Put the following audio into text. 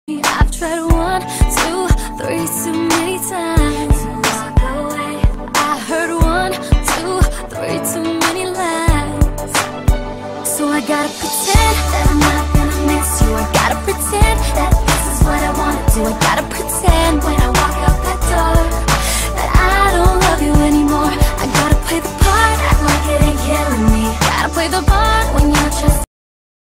I've tried one, two, three too many times.